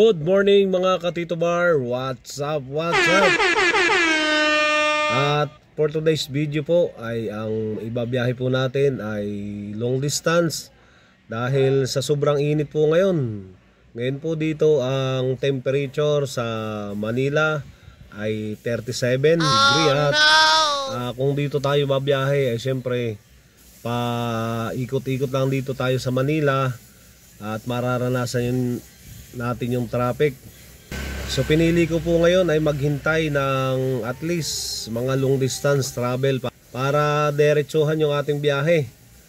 Good morning mga Katito Bar. What's up? What's up? At for today's video po ay ang ibabiyahe po natin ay long distance. Dahil sa sobrang init po ngayon. Ngayon po dito ang temperature sa Manila ay 37 degree at kung dito tayo babiyahe ay syempre ikot-ikot lang dito tayo sa Manila at mararanasan natin yung traffic. So pinili ko po ngayon ay maghintay ng at least mga long distance travel para diretsuhan yung ating biyahe.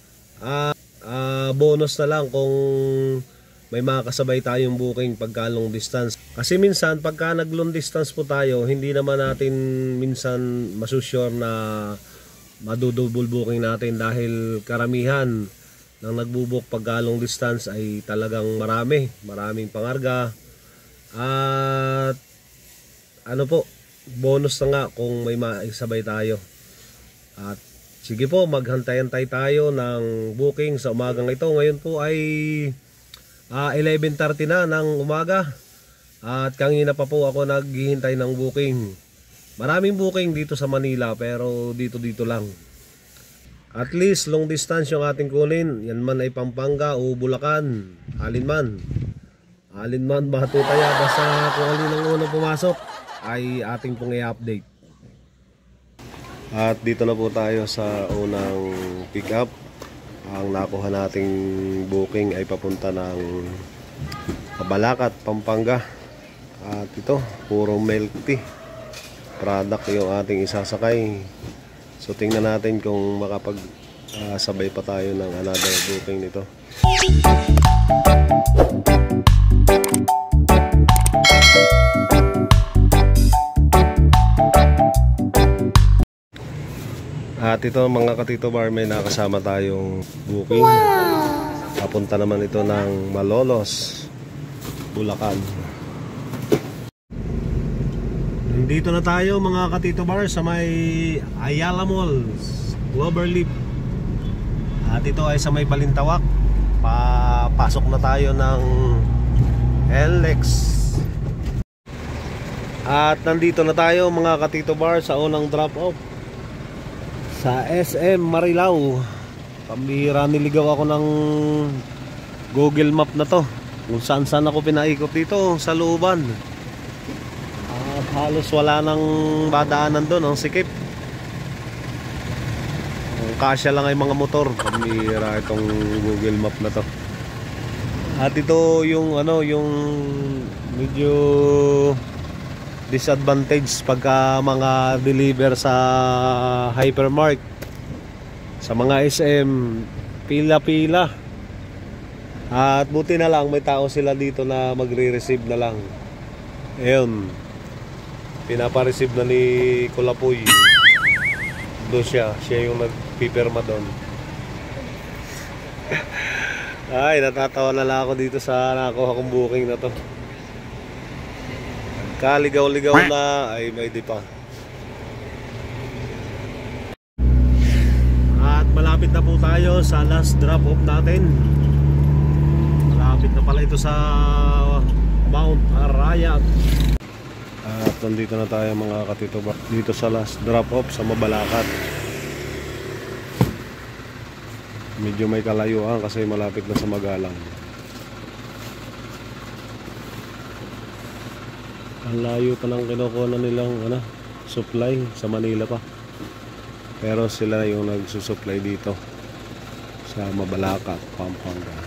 Bonus na lang kung may makakasabay tayong booking pagka long distance. Kasi minsan pagka nag long distance po tayo, hindi naman natin minsan masusure na madudouble booking natin dahil karamihan ng nagbubuk pagka long distance ay talagang maraming pangarga. At bonus na nga kung may maisabay tayo. At sige po, maghantay-antay tayo ng booking sa umagang ito. Ngayon po ay 11:30 na ng umaga. At kanina pa po ako naghihintay ng booking. Maraming booking dito sa Manila pero dito lang. At least long distance yung ating kunin. Yan man ay Pampanga o Bulacan. Alin man Batutaya. Basta kung alin ang unang pumasok ay ating pong i-update. At dito na po tayo sa unang pick up. Ang nakuha nating booking ay papunta ng Balakat, Pampanga. At ito, puro milk tea product yung ating isasakay. So tingnan natin kung sabay pa tayo ng another booking nito. At ito mga Katito Bar, may nakasama tayong booking. Papunta naman ito ng Malolos, Bulacan. Dito na tayo mga Katito Bar sa may Ayala Mall, Cloverleaf. At ito ay sa may Balintawak. Papasok na tayo ng LX. At nandito na tayo mga Katito Bar sa unang drop off sa SM Marilao. Pambihira, niligaw ako ng Google Map na to kung saan ako pinaikot dito sa looban. At halos wala nang badaanan doon, ang sikip. Kasya lang ay mga motor. Pambihira itong Google Map na to. At ito yung yung medyo disadvantage pagka mga deliver sa hypermart, sa mga SM, pila-pila. At buti na lang may tao sila dito na magre-receive na lang. Ayun, pinapareceive na ni Kulapoy. Doon siya yung nagpipirma doon. Ay, natatawa na lang ako dito sa nakuha kong booking na to. Kaligaw-ligaw na ay may di pa. At malapit na po tayo sa last drop off natin. Malapit na pala ito sa Mount Arayat. At nandito na tayo mga Katito Bar, dito sa last drop off sa Mabalacat. Medyo may kalayuan kasi malapit na sa Magalang. Ang layo pa ng kinukuha na nilang supply sa Manila pa. Pero sila yung nagsusupply dito sa Mabalacat, Pampanga.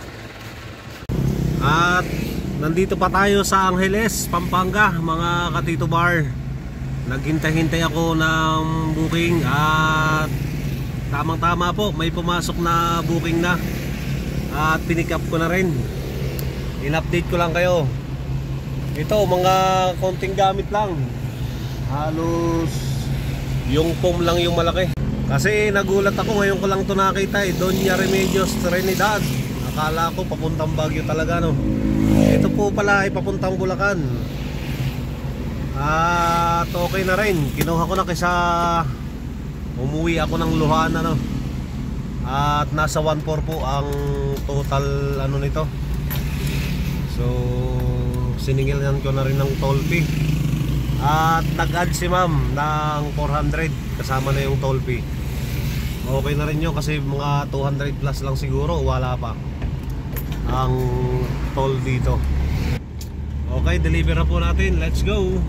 At nandito pa tayo sa Angeles, Pampanga mga Katito Bar. Naghintay-hintay ako ng booking at tamang-tama po, may pumasok na booking na. At pinick up ko na rin. In-update ko lang kayo. Ito, mga konting gamit lang. Halos yung foam lang yung malaki. Kasi nagulat ako, ngayon ko lang ito nakita Doña Remedios Trinidad. Akala ko papuntang Baguio talaga, no. Ito po pala ay papuntang Bulacan. At okay na rin. Kinuha ko na kaysa umuwi ako ng Luhana, no. At nasa 1.4 po ang total nito. So Siningilan ko na rin ng toll fee. At nag-add si ma'am ng 400 kasama na yung toll fee. Okay na rin yun kasi mga 200 plus lang siguro, wala pa ang toll dito. Okay, deliver na po natin. Let's go.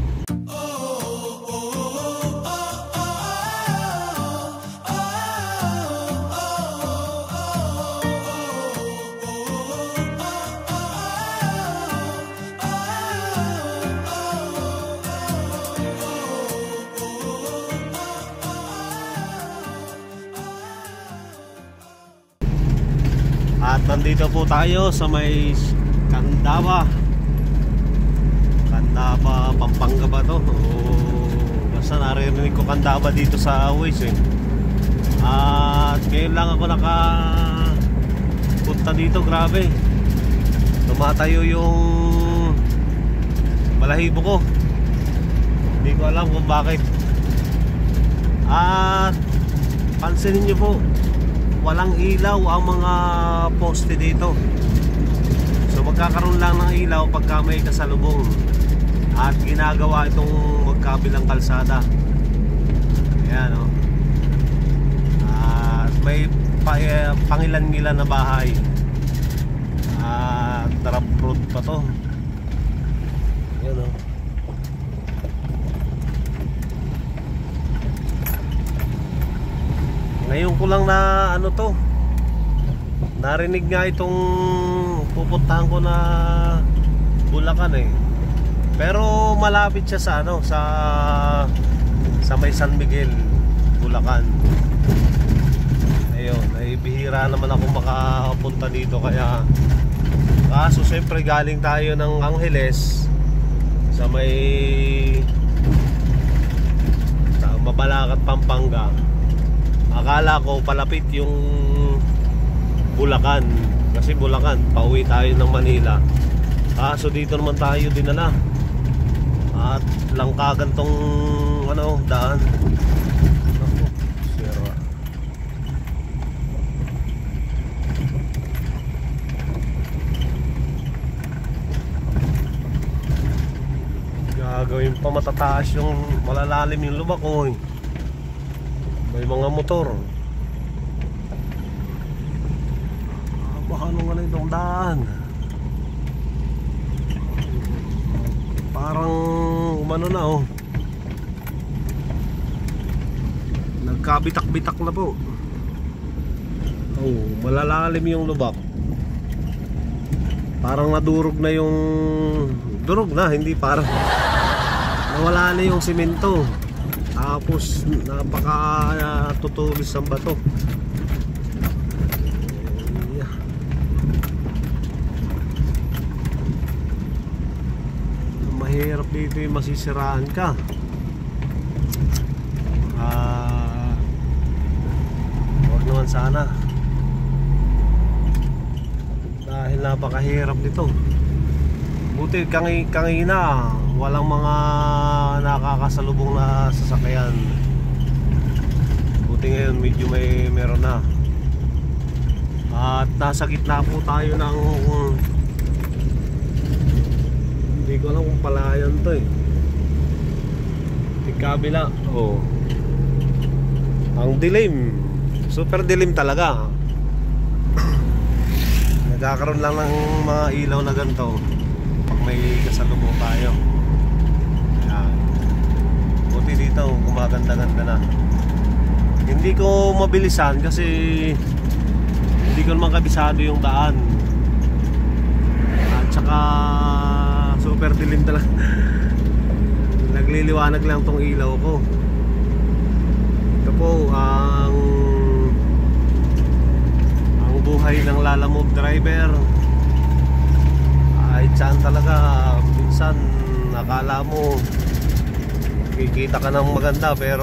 At nandito po tayo sa may Candaba, Pampanga ba to? Basta narinig ko Candaba dito sa Waze At ngayon lang ako nakapunta dito. Grabe, tumatayo yung balahibo ko. Hindi ko alam kung bakit. At pansinin nyo po, walang ilaw ang mga poste dito. So magkakaroon lang ng ilaw pagka may kasalubong. At ginagawa itong magkabilang kalsada. Ayan o. At may pangilan-ngilan na bahay. At trap road pa to. Ayan o. Ngayon ko lang na ano to, narinig nga itong pupuntahan ko na Bulacan Pero malapit siya sa ano, sa may San Miguel, Bulacan. Ayun, ay bihira naman ako makapunta dito kaya kaso siyempre galing tayo ng Angeles sa Mabalacat, Pampanga. Akala ko palapit yung Bulacan. Kasi Bulacan, pauwi tayo ng Manila. Kaso dito naman tayo dinala. At langkagan tong daan. Naku, sira. Gagawin pa matataas yung malalalim yung lubak May mga motor. Baka nung itong daan. Parang umano na nagkabitak-bitak na po. Malalalim yung lubak. Parang nadurog na yung durog na, hindi parang nawala na yung simento. Tapos napaka tutulis ang bato. Mahirap dito yung masisiraan ka. Huwag naman sana. Dahil napakahirap nito. Buti kangina walang mga nakakasalubong na sasakyan. Buti ngayon medyo meron na. At nasa gitna po tayo ng hindi ko alam kung palayan to kabila. Ang dilim, super dilim talaga. Nagkakaroon lang ng mga ilaw na ganito pag may kasalubong tayo. Buti dito gumaganda-ganda na. Hindi ko mabilisan kasi hindi ko naman kabisado yung daan. At saka super dilim talaga. Nagliliwanag lang tong ilaw ko. Ito po ang buhay ng lalamove driver. Ay saan talaga minsan nakala mo kikita ka ng maganda pero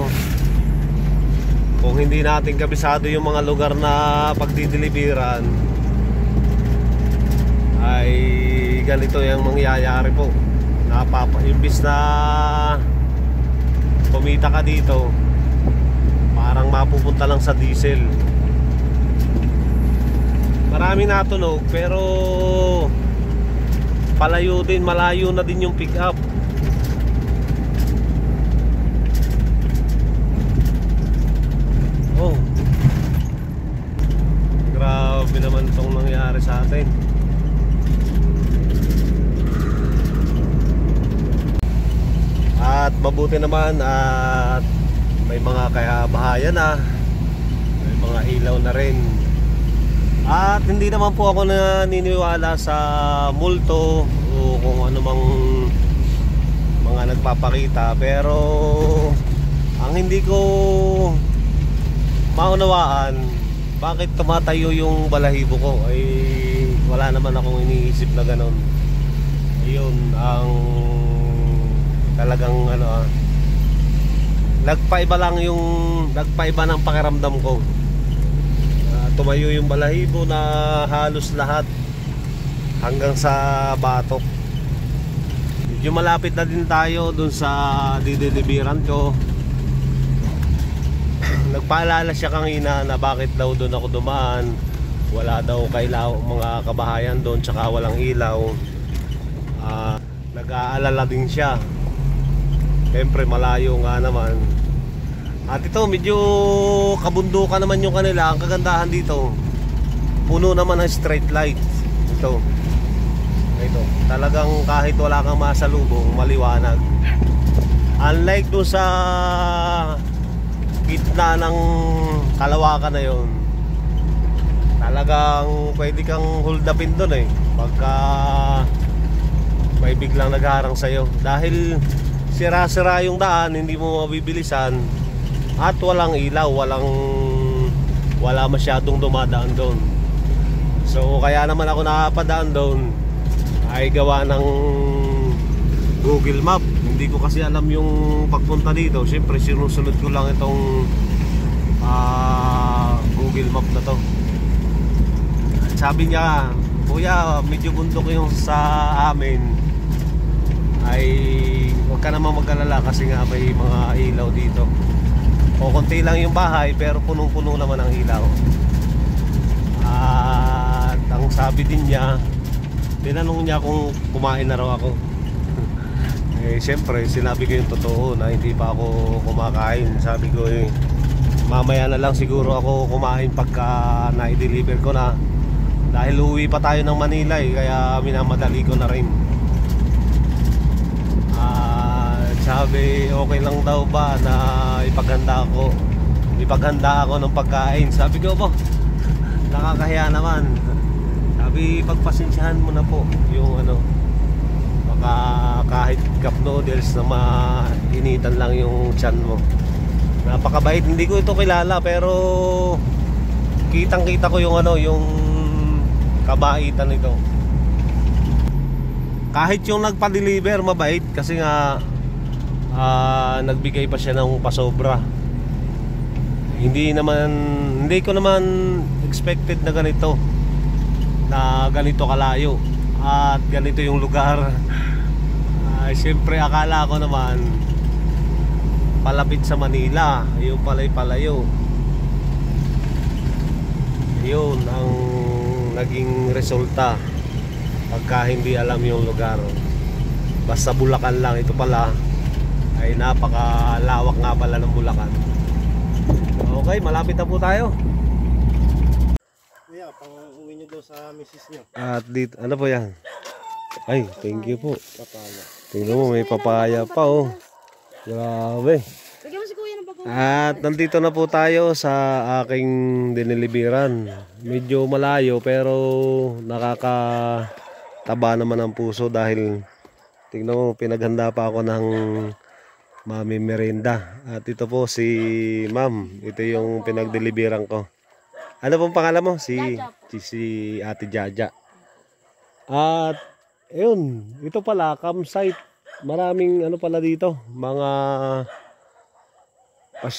kung hindi natin kabisado yung mga lugar na pagdideliveran ay ganito yung mangyayari po. Imbis na kumita ka dito, parang mapupunta lang sa diesel. Marami natunog pero palayo din, malayo na din yung pick up. Oh, grabe naman itong nangyari sa atin. At mabuti naman at may mga kabahayan na, may mga ilaw na rin. At hindi naman po ako naniniwala sa multo o kung ano mang mga nagpapakita, pero ang hindi ko maunawaan, bakit tumatayo yung balahibo ko, ay wala naman akong iniisip na ganon. Ayun ang talagang nagpaiba ng pakiramdam ko. Tumayo yung balahibo na halos lahat hanggang sa batok. Medyo malapit na din tayo dun sa dideliveran ko. Nagpaalala siya kanina na bakit daw doon ako dumaan, wala daw kailaw mga kabahayan doon, tsaka walang ilaw. Nag-aalala din siya. Siyempre malayo nga naman. At ito medyo kabundukan naman yung kanila. Ang kagandahan dito, puno naman ng street light. Ito talagang kahit wala kang masalubong, maliwanag. Unlike doon sa gitna ng kalawakan na yun, talagang pwede kang hold upin doon pagka may biglang nagharang sa'yo. Dahil sira-sira yung daan, hindi mo mabibilisan, at walang ilaw, wala masyadong dumadaan doon. So kaya naman ako nakapadaan doon ay gawa ng Google Map. Hindi ko kasi alam yung pagpunta dito. Siyempre sinusunod ko lang itong Google Map na to. At sabi niya, kuya, medyo bundok yung sa amin, ay huwag ka naman mag-alala kasi nga may mga ilaw dito. O konti lang yung bahay pero punong-puno naman ang ilaw. At ang sabi din niya, tinanong niya kung kumain na raw ako. Siyempre sinabi ko yung totoo na hindi pa ako kumakain. Sabi ko mamaya na lang siguro ako kumain pagka na-deliver ko na, dahil uwi pa tayo ng Manila kaya minamadali ko na rin. Sabi okay lang daw ba na ipaghanda ako ng pagkain. Sabi ko po, nakakahiya naman. Sabi pagpasensyahan mo na po yung baka kahit cup noodles na mainitan lang yung tiyan mo. Napakabait, hindi ko ito kilala pero kitang kita ko yung yung kabaitan nito. Kahit yung nagpa-deliver mabait kasi nga nagbigay pa siya ng pasobra. Hindi ko naman expected na ganito kalayo at ganito yung lugar. Siyempre akala ko naman palapit sa Manila, yung palay palayo. Yun ang naging resulta pagka hindi alam yung lugar. Basta Bulacan lang. Ito pala ay napakalawak nga pala ng Bulacan. Okay, malapit na po tayo. Kuya, pang uwi nyo daw sa misis nyo. At dito, ano po yan? Ay, thank you po. Papaya. Tingnan mo, may papaya pa Grabe. At nandito na po tayo sa aking dineliveran. Medyo malayo pero nakakataba naman ang puso dahil tingnan mo, pinaghanda pa ako ng mami merienda. At ito po si ma'am. Ito yung pinagdeliveran ko. Ano pong pangalan mo? Si Ate Jaja. At ayun, ito pala campsite. Maraming pala dito, mga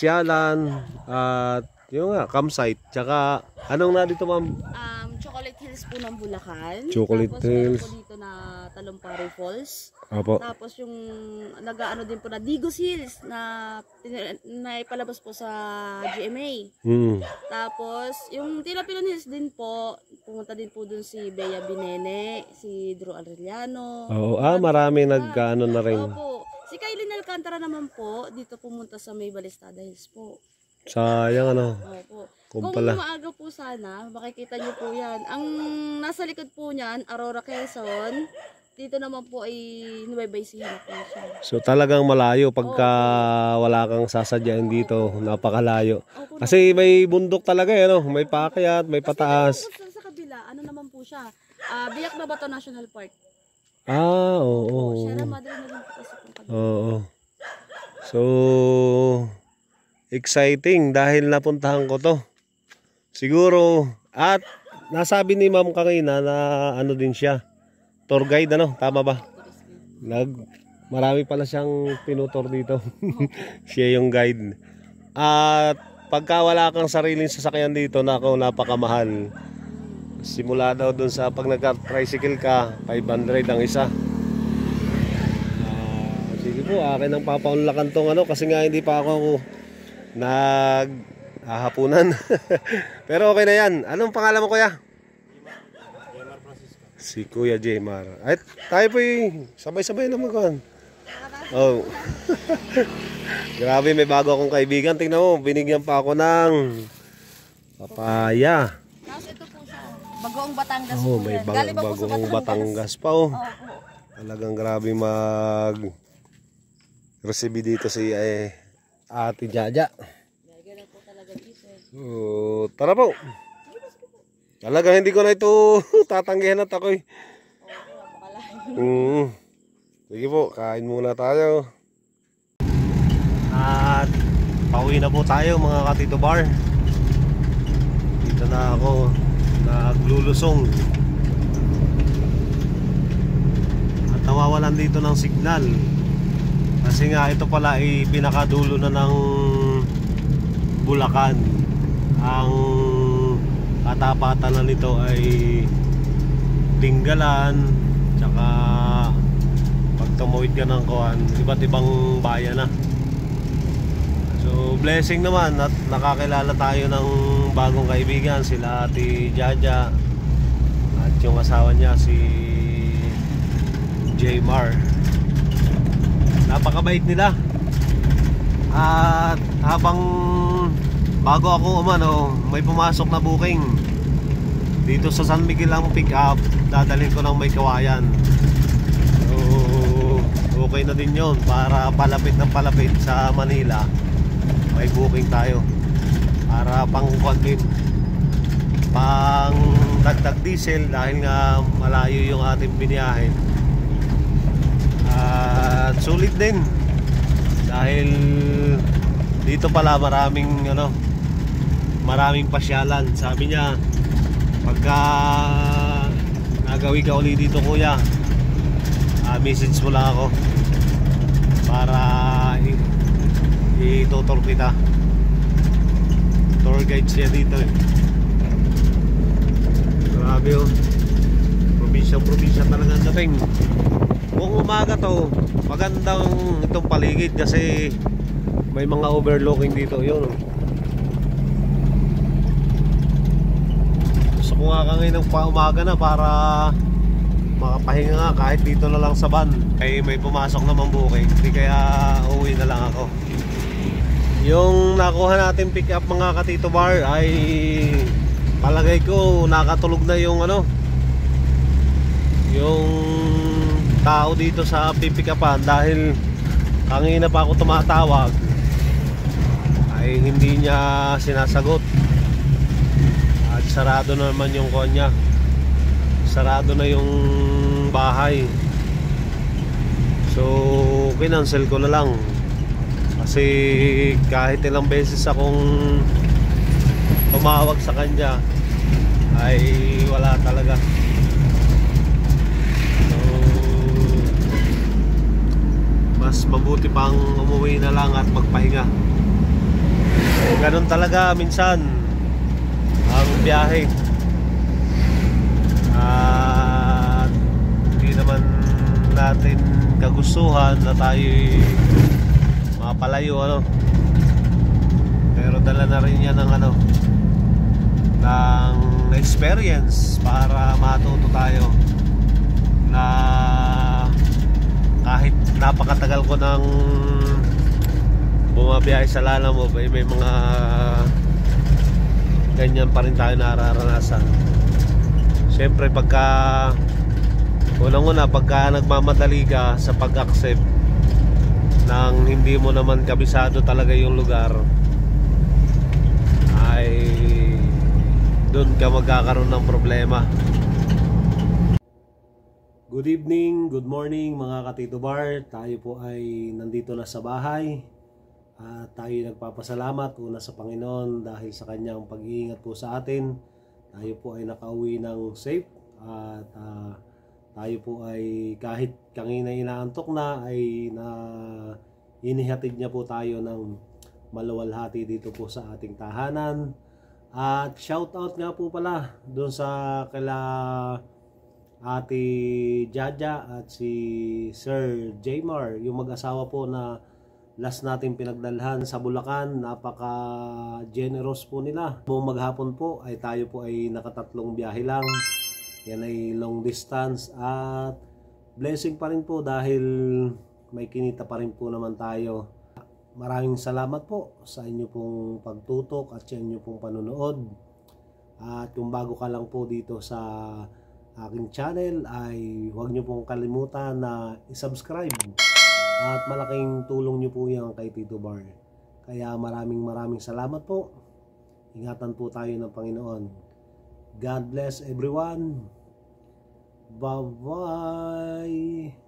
pasyalan at yung campsite. Tsaka anong na dito ma'am? Chocolate Hills Hills po ng Bulacan. Chocolate Tapos Hills. meron po dito na Talumpari Falls. Opo. Tapos yung nag-ano din po na Digos Hills na ipalabas po sa GMA. Tapos yung Tinapilan Hills din po, pumunta din po dun si Bea Binene, si Drew Arellano. Oo, marami nag-ano na rin. Opo. Si Kailin Alcantara naman po, dito pumunta sa May Balistada Hills po. Sayang ano. Opo. Kung Kung pala. maaga po sana, makikita niyo po yan. Ang nasa likod po niyan, Aurora, Quezon. Dito naman po ay Nueva Ecija po siya. So talagang malayo pagka wala kang sasadyain dito, napakalayo. Opo, Kasi may bundok talaga eh, no? May paakyat, may pataas. sa kabila, ano naman po siya? Biak na Bato National Park. Oo. Sierra Madre na din po kasi po kabila. Oo. So, exciting dahil napuntahan ko to. Siguro, at nasabi ni ma'am kanina na ano din siya, tour guide ano, tama ba? Marami pala siyang tinutor dito. Siya yung guide. At pagka wala kang sariling sasakyan dito, nako, napakamahal. Simula daw dun sa pag nagka-tricycle ka, 500 ang isa. Sige po, akin ang papaunlakan tong ano kasi nga hindi pa ako naghahapunan. Pero okay na yan. Anong pangalan mo, kuya? Jemar Francisco. Si Kuya Jemar. Ay, tayo po sabay-sabay naman kan. Oh. Grabe, may bago akong kaibigan. Tingnan mo, binigyan pa ako ng papaya. Tapos ito po siya, Bagoong Batangas Oh, po may yan. Galing pa po sa bagong Batangas pa oh. Opo. Talagang grabe receive dito si Ate Jaja. Ganyan po talaga dito. So, tara po. Talaga hindi ko na ito tatanggihan at ako'y. Sige po, kain muna tayo. At pauwi na po tayo mga Katito Bar. Dito na ako naglulusong. At nawawalan dito ng signal. Kasi nga ito pala ay pinakadulo na ng Bulacan. Ang katapatan na nito ay Tinggalan, tsaka pag tumawid ka ng kuwan, iba't ibang bayan na. So blessing naman at nakakilala tayo ng bagong kaibigan, sila Ate Jaja at yung asawa niya si Jemar. Napakabait nila. At habang bago ako umano, may pumasok na booking dito sa San Miguel ang pick up, dadalhin ko ng May Kawayan. So okay na din yon para palapit ng palapit sa Manila. May booking tayo para pang din, pang dagdag diesel dahil nga malayo yung ating biniyahin. At sulit din dahil dito pala maraming pasyalan. Sabi niya pagka nagawi ka uli dito kuya, message mo lang ako para itutur kita. Tour guide siya dito eh. Grabe oh, probinsya talaga ang dating. Kung umaga to, magandang itong paligid kasi may mga overlooking dito. Yun oh. Gusto ko nga ngayon ng umaga na para makapahinga nga kahit dito na lang sa van. Kaya may pumasok naman booking, hindi kaya uwi na lang ako. Yung nakuha natin pick up mga Katito Bar ay palagay ko nakatulog na yung yung tao dito sa pipick upan dahil kanina pa ako tumatawag ay hindi niya sinasagot. At sarado na naman yung kanya, sarado na yung bahay. So kinansel ko na lang kasi kahit ilang beses akong tumawag sa kanya ay wala talaga. So mas mabuti pang umuwi na lang at magpahinga. Ganun talaga minsan ang biyahe. At hindi naman natin kagustuhan na tayo mapalayo, ano. Pero dala na rin yan ng ng experience para matuto tayo na kahit napakatagal ko nang bumabiyahe sa Lalamove, may mga ganyan pa rin tayo nararanasan. Siyempre pagka unang-una, pagka nagmamadali ka sa pag-accept nang hindi mo naman kabisado talaga yung lugar, ay doon ka magkakaroon ng problema. Good evening, good morning mga ka-Tito Bar. Tayo po ay nandito na sa bahay. At tayo nagpapasalamat una sa Panginoon dahil sa kanyang pag-iingat po sa atin. Tayo po ay nakauwi ng safe. At tayo po ay kahit kanina inaantok na, ay inihatid niya po tayo ng maluwalhati dito po sa ating tahanan. At shout out nga po pala doon sa kila Ate Jaja at si Sir Jaymar, yung mag-asawa po na last natin pinagdalhan sa Bulacan. Napaka generous po nila. Buong maghapon po ay tayo po ay nakatatlong biyahe lang. Yan ay long distance at blessing pa rin po dahil may kinita pa rin po naman tayo. Maraming salamat po sa inyo pong pagtutok at sa inyo pong panonood. At kung bago ka lang po dito sa aking channel, ay huwag nyo pong kalimutan na i-subscribe. At malaking tulong nyo po yan kay Tito Bar. Kaya maraming salamat po. Ingatan po tayo ng Panginoon. God bless everyone. Bye-bye.